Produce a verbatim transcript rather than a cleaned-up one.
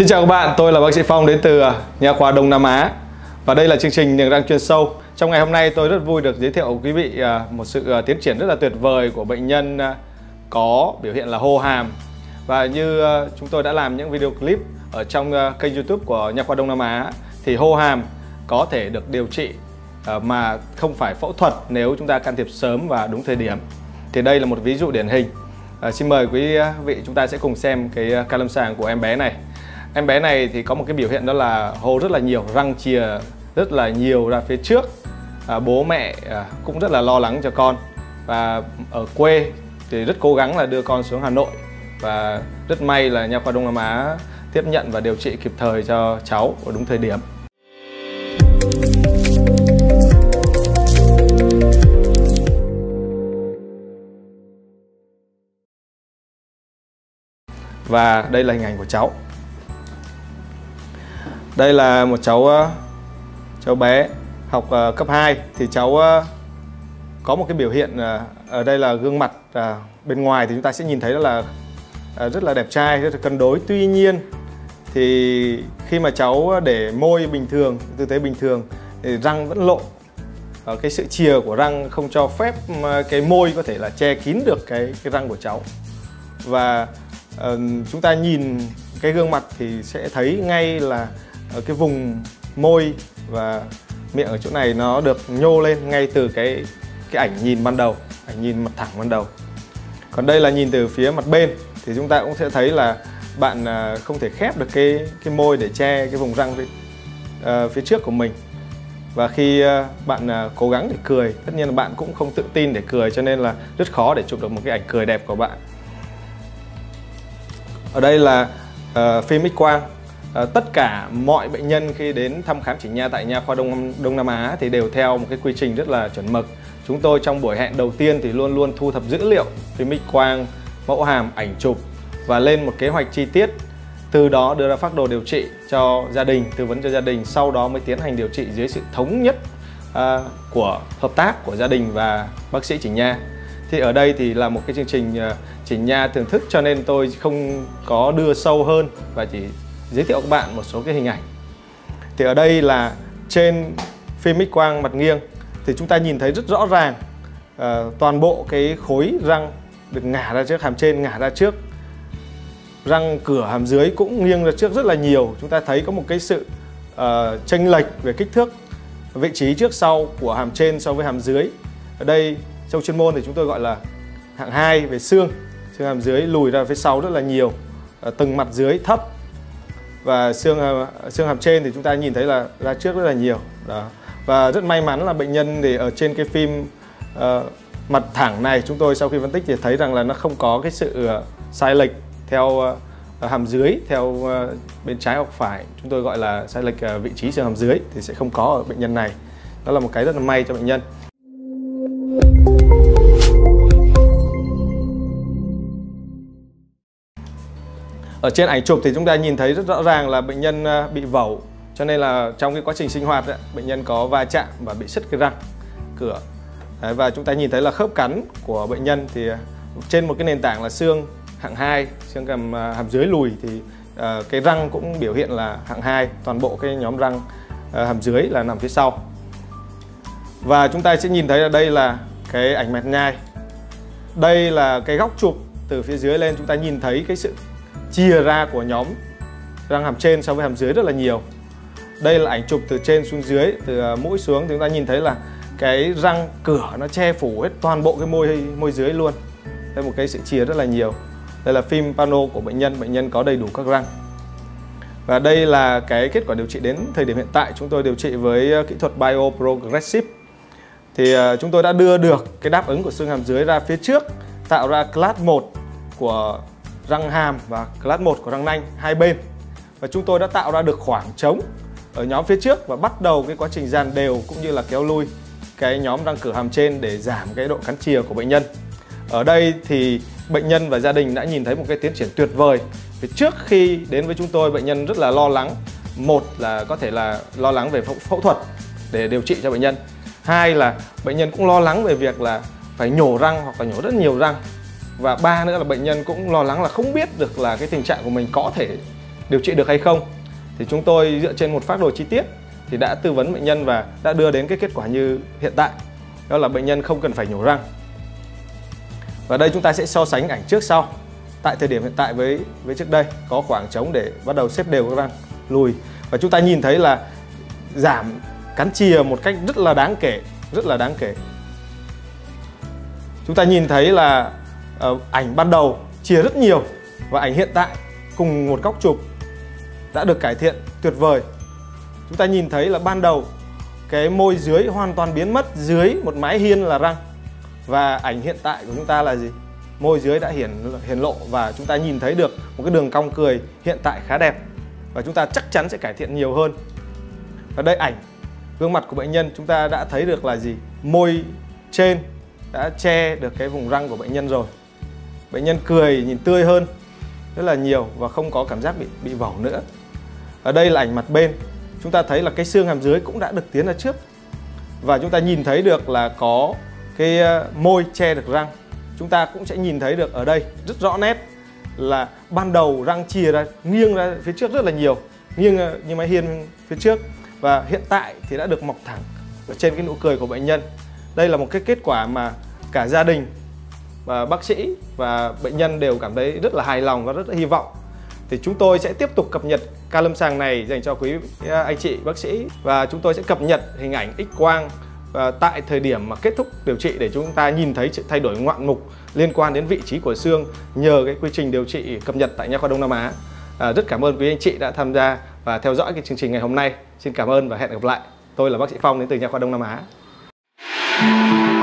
Xin chào các bạn, tôi là bác sĩ Phong đến từ Nha khoa Đông Nam Á. Và đây là chương trình Niềng răng chuyên sâu. Trong ngày hôm nay tôi rất vui được giới thiệu quý vị một sự tiến triển rất là tuyệt vời của bệnh nhân có biểu hiện là hô hàm. Và như chúng tôi đã làm những video clip ở trong kênh YouTube của Nha khoa Đông Nam Á, thì hô hàm có thể được điều trị mà không phải phẫu thuật nếu chúng ta can thiệp sớm và đúng thời điểm. Thì đây là một ví dụ điển hình. À, xin mời quý vị chúng ta sẽ cùng xem cái ca lâm sàng của em bé này. Em bé này thì có một cái biểu hiện đó là hô rất là nhiều, răng chìa rất là nhiều ra phía trước. à, Bố mẹ à, cũng rất là lo lắng cho con. Và ở quê thì rất cố gắng là đưa con xuống Hà Nội. Và rất may là Nha khoa Đông Nam Á tiếp nhận và điều trị kịp thời cho cháu ở đúng thời điểm. Và đây là hình ảnh của cháu. Đây là một cháu cháu bé học cấp hai. Thì cháu có một cái biểu hiện ở đây là gương mặt bên ngoài thì chúng ta sẽ nhìn thấy đó là rất là đẹp trai, rất là cân đối. Tuy nhiên thì khi mà cháu để môi bình thường, tư thế bình thường thì răng vẫn lộ. Cái sự chìa của răng không cho phép cái môi có thể là che kín được cái, cái răng của cháu. Và uh, chúng ta nhìn cái gương mặt thì sẽ thấy ngay là uh, cái vùng môi và miệng ở chỗ này nó được nhô lên ngay từ cái cái ảnh nhìn ban đầu, ảnh nhìn mặt thẳng ban đầu. Còn đây là nhìn từ phía mặt bên thì chúng ta cũng sẽ thấy là bạn uh, không thể khép được cái cái môi để che cái vùng răng uh, phía trước của mình. Và khi uh, bạn uh, cố gắng để cười, tất nhiên là bạn cũng không tự tin để cười, cho nên là rất khó để chụp được một cái ảnh cười đẹp của bạn. Ở đây là uh, phim X quang. Uh, tất cả mọi bệnh nhân khi đến thăm khám chỉnh nha tại Nha khoa Đông, Đông Nam Á thì đều theo một cái quy trình rất là chuẩn mực. Chúng tôi trong buổi hẹn đầu tiên thì luôn luôn thu thập dữ liệu phim X quang, mẫu hàm, ảnh chụp và lên một kế hoạch chi tiết. Từ đó đưa ra phác đồ điều trị cho gia đình, tư vấn cho gia đình, sau đó mới tiến hành điều trị dưới sự thống nhất uh, của hợp tác của gia đình và bác sĩ chỉnh nha. Thì ở đây thì là một cái chương trình uh, chỉnh nha thưởng thức, cho nên tôi không có đưa sâu hơn và chỉ giới thiệu các bạn một số cái hình ảnh. Thì ở đây là trên phim X quang mặt nghiêng thì chúng ta nhìn thấy rất rõ ràng uh, toàn bộ cái khối răng được ngả ra trước, hàm trên ngả ra trước, răng cửa hàm dưới cũng nghiêng ra trước rất là nhiều. Chúng ta thấy có một cái sự uh, chênh lệch về kích thước, vị trí trước sau của hàm trên so với hàm dưới. Ở đây trong chuyên môn thì chúng tôi gọi là hạng hai về xương, xương hàm dưới lùi ra phía sau rất là nhiều, từng mặt dưới thấp, và xương xương hàm trên thì chúng ta nhìn thấy là ra trước rất là nhiều. Đó. Và rất may mắn là bệnh nhân thì ở trên cái phim uh, mặt thẳng này, chúng tôi sau khi phân tích thì thấy rằng là nó không có cái sự uh, sai lệch theo uh, hàm dưới, theo uh, bên trái hoặc phải, chúng tôi gọi là sai lệch uh, vị trí xương hàm dưới thì sẽ không có ở bệnh nhân này. Đó là một cái rất là may cho bệnh nhân. Ở trên ảnh chụp thì chúng ta nhìn thấy rất rõ ràng là bệnh nhân bị vẩu, cho nên là trong cái quá trình sinh hoạt ấy, bệnh nhân có va chạm và bị sứt cái răng cửa. Đấy, và chúng ta nhìn thấy là khớp cắn của bệnh nhân thì trên một cái nền tảng là xương hạng hai, xương hàm, hàm dưới lùi, thì uh, cái răng cũng biểu hiện là hạng hai, toàn bộ cái nhóm răng uh, hàm dưới là nằm phía sau. Và chúng ta sẽ nhìn thấy là đây là cái ảnh mẹt nhai. Đây là cái góc chụp từ phía dưới lên, chúng ta nhìn thấy cái sự chia ra của nhóm răng hàm trên so với hàm dưới rất là nhiều. Đây là ảnh chụp từ trên xuống dưới, từ mũi xuống, thì chúng ta nhìn thấy là cái răng cửa nó che phủ hết toàn bộ cái môi môi dưới luôn. Đây một cái sự chia rất là nhiều. Đây là phim pano của bệnh nhân, bệnh nhân có đầy đủ các răng. Và đây là cái kết quả điều trị đến thời điểm hiện tại. Chúng tôi điều trị với kỹ thuật Bioprogressive. Thì chúng tôi đã đưa được cái đáp ứng của xương hàm dưới ra phía trước, tạo ra class một của răng hàm và class một của răng nanh hai bên. Và chúng tôi đã tạo ra được khoảng trống ở nhóm phía trước và bắt đầu cái quá trình dàn đều cũng như là kéo lui cái nhóm răng cửa hàm trên để giảm cái độ cắn chìa của bệnh nhân. Ở đây thì bệnh nhân và gia đình đã nhìn thấy một cái tiến triển tuyệt vời. Vì trước khi đến với chúng tôi, bệnh nhân rất là lo lắng. Một là có thể là lo lắng về phẫu, phẫu thuật để điều trị cho bệnh nhân. Hai là bệnh nhân cũng lo lắng về việc là phải nhổ răng hoặc là nhổ rất nhiều răng. Và ba nữa là bệnh nhân cũng lo lắng là không biết được là cái tình trạng của mình có thể điều trị được hay không. Thì chúng tôi dựa trên một phác đồ chi tiết thì đã tư vấn bệnh nhân và đã đưa đến cái kết quả như hiện tại. Đó là bệnh nhân không cần phải nhổ răng. Và đây chúng ta sẽ so sánh ảnh trước sau. Tại thời điểm hiện tại với với trước đây, có khoảng trống để bắt đầu xếp đều các răng lùi. Và chúng ta nhìn thấy là giảm cắn chìa một cách rất là đáng kể, rất là đáng kể. Chúng ta nhìn thấy là uh, ảnh ban đầu chìa rất nhiều và ảnh hiện tại cùng một góc chụp đã được cải thiện tuyệt vời. Chúng ta nhìn thấy là ban đầu cái môi dưới hoàn toàn biến mất, dưới một mái hiên là răng. Và ảnh hiện tại của chúng ta là gì? Môi dưới đã hiển hiển lộ và chúng ta nhìn thấy được một cái đường cong cười hiện tại khá đẹp. Và chúng ta chắc chắn sẽ cải thiện nhiều hơn. Và đây ảnh gương mặt của bệnh nhân, chúng ta đã thấy được là gì? Môi trên đã che được cái vùng răng của bệnh nhân rồi. Bệnh nhân cười nhìn tươi hơn rất là nhiều và không có cảm giác bị bị vẩu nữa. Ở đây là ảnh mặt bên. Chúng ta thấy là cái xương hàm dưới cũng đã được tiến ra trước. Và chúng ta nhìn thấy được là có cái môi che được răng. Chúng ta cũng sẽ nhìn thấy được ở đây rất rõ nét là ban đầu răng chìa ra, nghiêng ra phía trước rất là nhiều, nghiêng như mái hiên phía trước. Và hiện tại thì đã được mọc thẳng ở trên cái nụ cười của bệnh nhân. Đây là một cái kết quả mà cả gia đình và bác sĩ và bệnh nhân đều cảm thấy rất là hài lòng và rất là hy vọng. Thì chúng tôi sẽ tiếp tục cập nhật ca lâm sàng này dành cho quý anh chị bác sĩ, và chúng tôi sẽ cập nhật hình ảnh X quang và tại thời điểm mà kết thúc điều trị để chúng ta nhìn thấy sự thay đổi ngoạn mục liên quan đến vị trí của xương nhờ cái quy trình điều trị cập nhật tại Nha khoa Đông Nam Á. À, rất cảm ơn quý anh chị đã tham gia và theo dõi cái chương trình ngày hôm nay. Xin cảm ơn và hẹn gặp lại. Tôi là bác sĩ Phong đến từ Nha khoa Đông Nam Á.